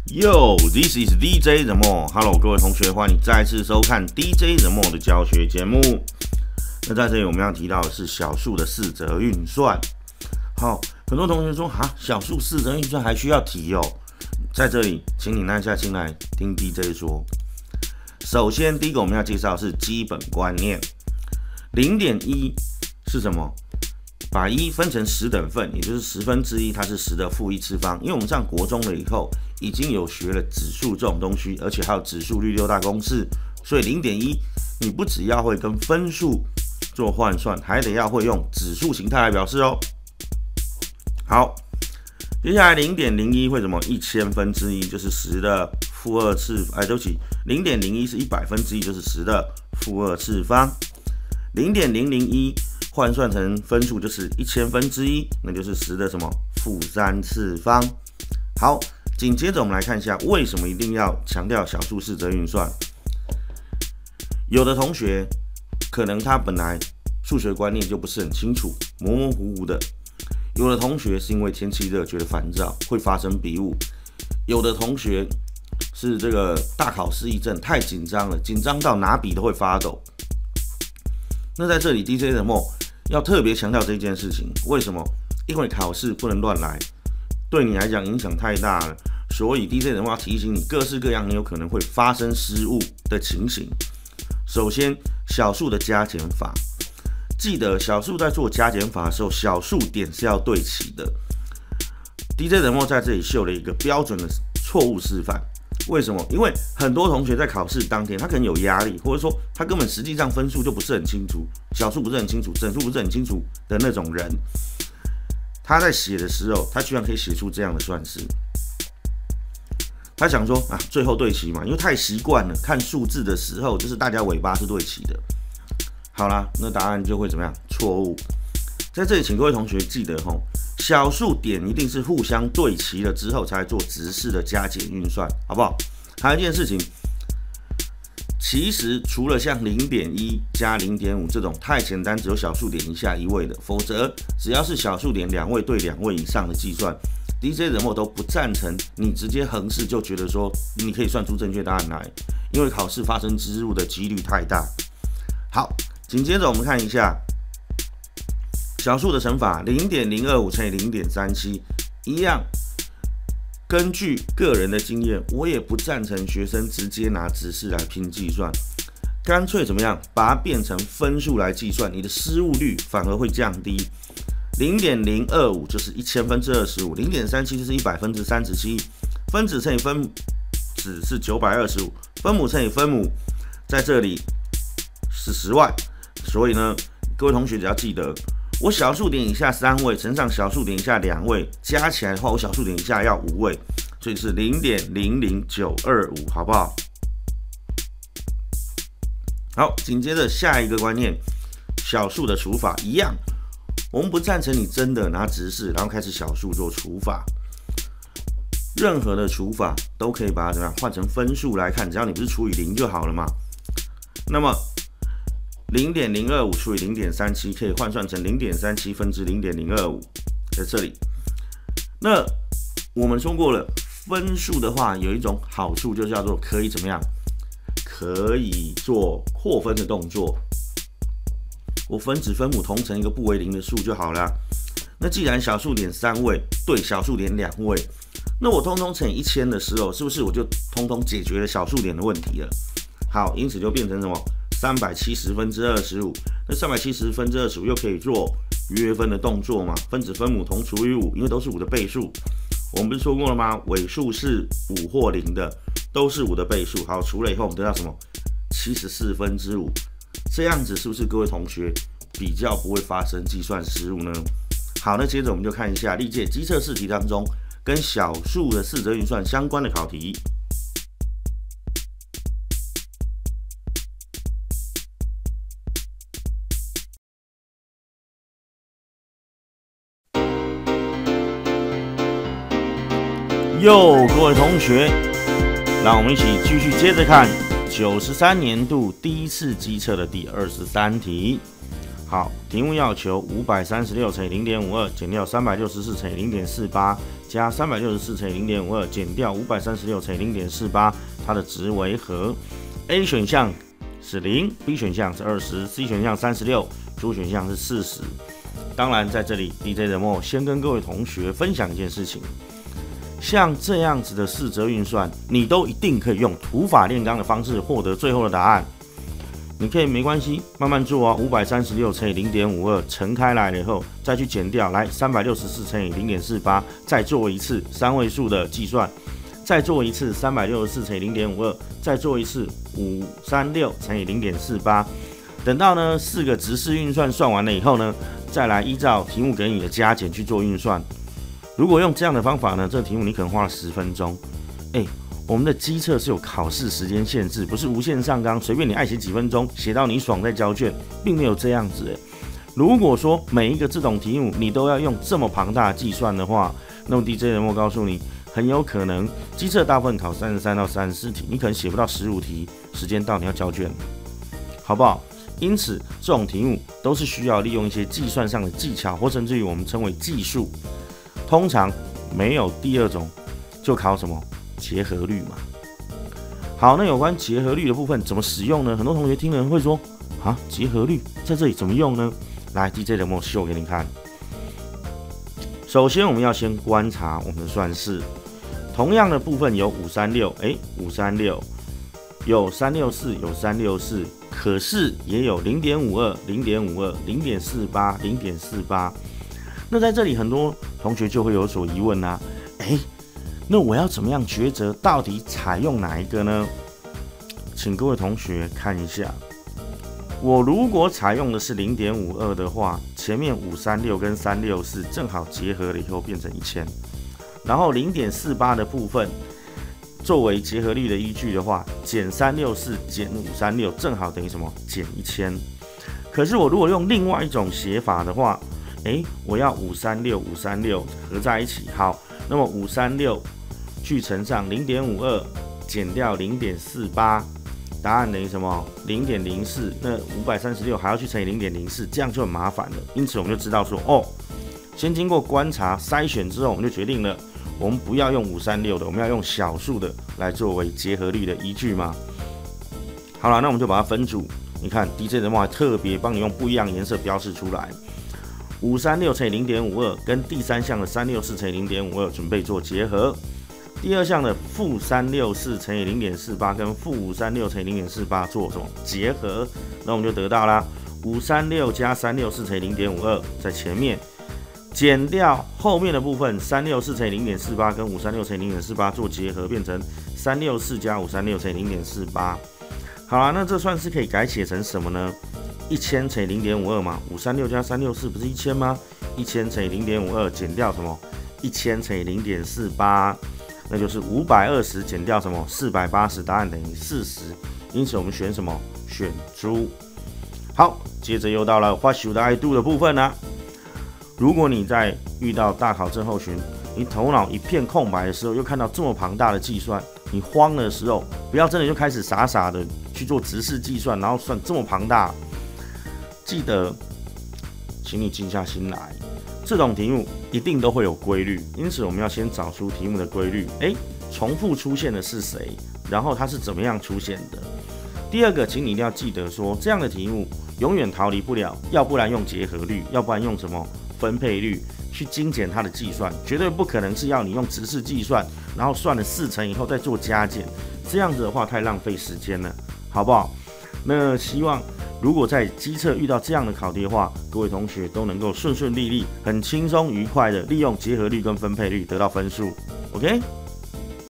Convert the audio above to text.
This is DJ 人墨 ，Hello， 各位同学，欢迎再次收看 DJ 人墨的教学节目。那在这里我们要提到的是小数的四则运算。好，很多同学说小数四则运算还需要提哦。在这里，请你耐下心来听 DJ 说。首先，第一个我们要介绍的是基本观念。0.1是什么？把1分成10等份，也就是1/10，它是10的负1次方。因为我们上国中了以后，已经有学了指数这种东西，而且还有指数率6大公式，所以0.1你不只要会跟分数做换算，还得要会用指数形态来表示哦。好，接下来0.01会什么？1000%就是10的负2次，对不起，0.01是100%，就是10的负2次方。0.001换算成分数就是1000%，那就是10的什么负3次方。好，紧接着我们来看一下为什么一定要强调小数四则运算。有的同学可能他本来数学观念就不是很清楚，模模糊糊的。有的同学是因为天气热觉得烦躁，会发生笔误。有的同学是这个大考失忆症，太紧张了，紧张到拿笔都会发抖。那在这里 DJ 人墨要特别强调这件事情，为什么？因为考试不能乱来，对你来讲影响太大了，所以 DJ 人墨要提醒你各式各样你有可能会发生失误的情形。首先，小数的加减法，记得小数在做加减法的时候，小数点是要对齐的。DJ 人墨在这里秀了一个标准的错误示范。为什么？因为很多同学在考试当天，他可能有压力，或者说他根本实际上分数就不是很清楚，小数不是很清楚，整数不是很清楚的那种人，他在写的时候，他居然可以写出这样的算式。他想说最后对齐嘛，因为太习惯了看数字的时候，就是大家尾巴是对齐的。好啦，那答案就会怎么样？错误。在这里，请各位同学记得小数点一定是互相对齐了之后才做直式的加减运算，好不好？还有一件事情，其实除了像0.1加0.5这种太简单，只有小数点以下一位的，否则只要是小数点2位对2位以上的计算 ，DJ 人墨都不赞成你直接横式就觉得说你可以算出正确答案来，因为考试发生失误的几率太大。好，紧接着我们看一下小数的乘法，0.025乘以0.37，一样。根据个人的经验，我也不赞成学生直接拿直式来拼计算，干脆怎么样，把它变成分数来计算，你的失误率反而会降低。0.025就是1000%25，0.37就是100%37，分子乘以分子是925，分母乘以分母在这里是10万，所以呢，各位同学只要记得。我小数点以下3位乘上小数点以下2位，加起来的话，我小数点以下要5位，所以是0.00925，好不好？好，紧接着下一个观念，小数的除法一样，我们不赞成你真的拿直式，然后开始小数做除法。任何的除法都可以把它怎么样换成分数来看，只要你不是除以0就好了嘛。那么0.025除以0.37可以换算成0.37分之0.025，在这里。那我们说过了，分数的话有一种好处，就叫做可以怎么样？可以做扩分的动作。我分子分母同成一个不为0的数就好了。那既然小数点3位对小数点2位，那我通通乘以1000的时候，是不是我就通通解决了小数点的问题了？好，因此就变成什么？370分之25，那370分之25又可以做约分的动作嘛？分子分母同除以5，因为都是5的倍数。我们不是说过了吗？尾数是5或0的，都是5的倍数。好，除了以后我们得到什么？74分之5，这样子是不是各位同学比较不会发生计算失误呢？好，那接着我们就看一下历届基测试题当中跟小数的四则运算相关的考题。各位同学，让我们一起继续接着看93年度第一次基测的第23题。 好，题目要求536乘以0.52减掉364乘以0.48加364乘以0.52减掉536乘以0.48，它的值为何 ？A 选项是0，B 选项是20，C 选项36，D 选项是40。当然，在这里 DJ 人莫先跟各位同学分享一件事情，像这样子的四则运算，你都一定可以用土法炼钢的方式获得最后的答案。你可以没关系，慢慢做哦。536乘以0.52乘开来了以后，再去减掉，来364乘以0.48，再做一次3位数的计算，再做一次364乘以0.52，再做一次536乘以0.48。等到呢4个直式运算算完了以后呢，再来依照题目给你的加减去做运算。如果用这样的方法呢，这个题目你可能花了10分钟。我们的基测是有考试时间限制，不是无限上纲，随便你爱写几分钟，写到你爽再交卷，并没有这样子。如果说每一个这种题目你都要用这么庞大的计算的话，那么 DJ 人莫告诉你，很有可能基测大部分考33到34题，你可能写不到15题，时间到你要交卷，好不好？因此，这种题目都是需要利用一些计算上的技巧，或甚至于我们称为技术。通常没有第二种，就考什么？结合律嘛。好，那有关结合律的部分怎么使用呢？很多同学听了会说啊，结合律在这里怎么用呢？来 ，DJ 人莫秀给你看。首先，我们要先观察我们的算式，同样的部分有536，536有364，有364，可是也有0.52、0.52、0.48、0.48。那在这里，很多同学就会有所疑问啦，那我要怎么样抉择，到底采用哪一个呢？请各位同学看一下，我如果采用的是0.52的话，前面536跟364正好结合了以后变成1000，然后0.48的部分作为结合律的依据的话，减364减536正好等于什么？减1000。可是我如果用另外一种写法的话，我要536合在一起，好，那么536去乘上0.52减掉0.48，答案等于什么？ 0.04。那536还要去乘以 0.04， 这样就很麻烦了。因此我们就知道说，先经过观察筛选之后，我们就决定了，我们不要用536的，我们要用小数的来作为结合律的依据嘛。好了，那我们就把它分组。你看 DJ 人莫还特别帮你用不一样的颜色标示出来。536乘以 0.52 跟第三项的364乘以 0.52 准备做结合。第二项的负364乘以 0.48 跟负536乘以 0.48 做什么结合？那我们就得到啦536加364乘以 0.52 在前面，减掉后面的部分364乘以 0.48 跟536乘以 0.48 做结合，变成364加536乘以 0.48。好啦，那这算是可以改写成什么呢？1000乘以 0.52 嘛，536加364不是1000吗？1000乘以 0.52 减掉什么？1000乘以 0.48， 那就是520减掉什么？480，答案等于40。因此我们选什么？选猪。好，接着又到了 What should I do 的部分啦。如果你在遇到大考症候群，你头脑一片空白的时候，又看到这么庞大的计算，你慌的时候，不要真的就开始傻傻的去做直式计算，然后算这么庞大。记得，请你静下心来，这种题目一定都会有规律，因此我们要先找出题目的规律。重复出现的是谁？然后它是怎么样出现的？第二个，请你一定要记得说，这样的题目永远逃离不了，要不然用结合律，要不然用什么分配律去精简它的计算，绝对不可能是要你用直式计算，然后算了4乘以后再做加减，这样子的话太浪费时间了，好不好？那希望如果在基测遇到这样的考题的话，各位同学都能够顺顺利利、很轻松愉快的利用结合律跟分配律得到分数。OK。